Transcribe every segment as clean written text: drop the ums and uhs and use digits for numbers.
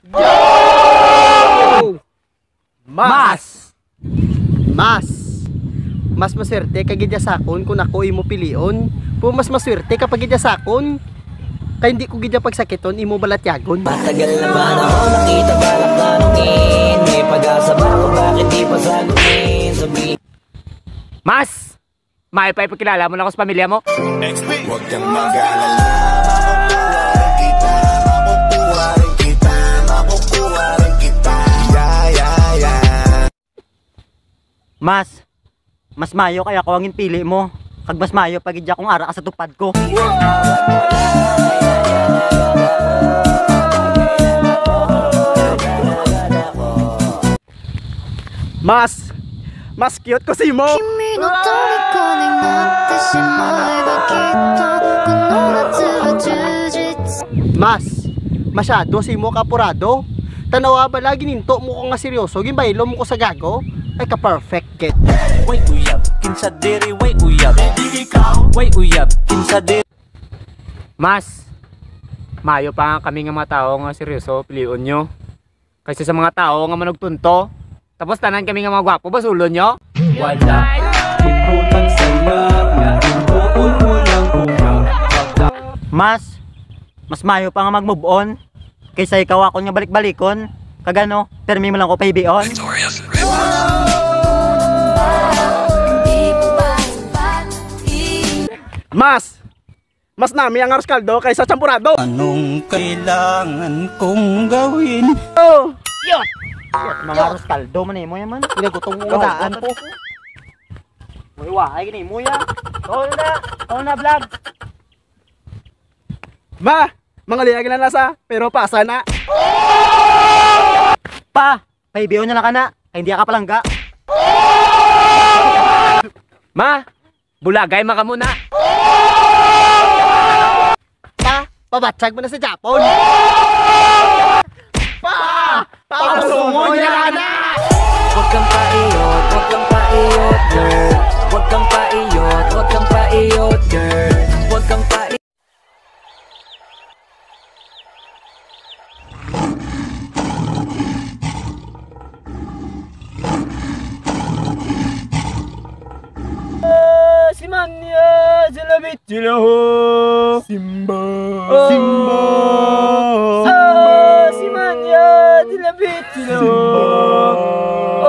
Yo! Mas! Mas maswerte kag gidya sakon kung ako imo pilion. Pero mas maswerte kapag gidya sakon. Kaya hindi ko gidya pagsakiton imo balatyagon. Matagal na panahon nakita balak tanungin. May pag-asa ba kung bakit di pa sagutin? Sabihin Mas! May pa ipakilala mo na ako sa pamilya mo? Huwag kang mag-alala, makukuha rin kita, makukuha rin kita, makukuha rin kita. Mas mayo kaya ko angin pili mo. Kag mas mayo pagidya kong ara sa tupad ko. Mas cute ko si mo. Mas, masyado si mo kapurado. Tanawa ba lagi ninto mo ko nga seryoso, gimbaylo mo ko sa gago. Ay ka perfect kid. Way uyab, kinsa diri, way uyab. Way uyab, kinsa diri. Mas! Mayo pa nga kami nga mga tao nga seryoso, pilion nyo. Kasi sa mga tao nga manugtunto. Tapos tanan kami nga mga gwapo, basulon nyo? Wala, ibutang saya, ibuon mo lang una. Mas mayo pa nga mag-move on. Kaysa ikaw ako nga balik-balikon. Kagano, permi mo lang ko pahibion. Mas nami ang aros kaldo kaysa champurado. Anong kailangan kong gawin? Oh! Mga aros kaldo man mo yaman. Pinagutong mo daan po. Uy, ay gini mo ya. Tol na vlog. Ma, mga liyag na nasa, pero pasa na. Pa, pahibion na lang ka na. Ay hindi ka palangga. Ma! Bulagay maka muna! Pa, pabatsag mo na sa Japon. Pa, papasungon niya ka na. Huwag kang paiyot, huwag kang paiyot, girl. Huwag kang paiyot, huwag kang paiyot, girl. Huwag kang paiyot. Simanya! Silabit! Silaho! Simba. Simanya! Silabit! Silaho!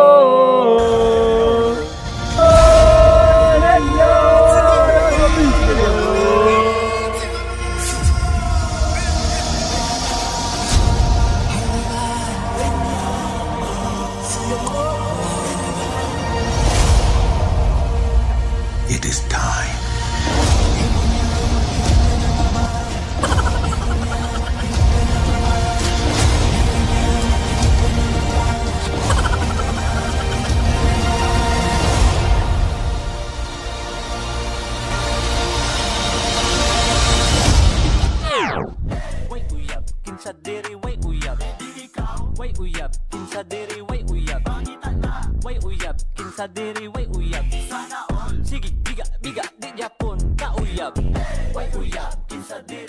It is time. Way uyab, kinsa diri, way uyab. Way uyab, kinsa diri, way uyab. Way uyab, kinsa diri, way uyab. Sige, biga, di Japon, ka uyab. Way uyab, kinsa diri.